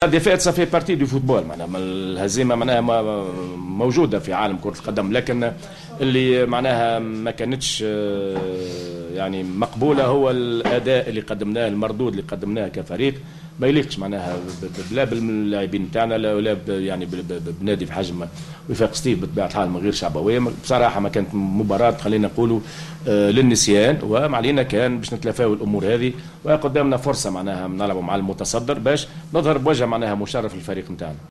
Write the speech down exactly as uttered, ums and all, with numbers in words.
ديفيت سافي بارتي دو فوتبول، معناها الهزيمه معناها موجوده في عالم كره القدم، لكن اللي معناها ما كانتش يعني مقبوله هو الاداء اللي قدمناه، المردود اللي قدمناه كفريق ما يليقش معناها لا باللاعبين تاعنا ولا يعني بنادي في حجم وفاق ستيف بطبيعه الحال من غير شعبويه. بصراحه ما كانت مباراه خلينا نقولوا للنسيان، وما علينا كان باش نتلافاو الامور هذه، وقدامنا فرصه معناها نلعبوا مع المتصدر باش نظهر بوجه معناها مشرف للفريق نتاعنا.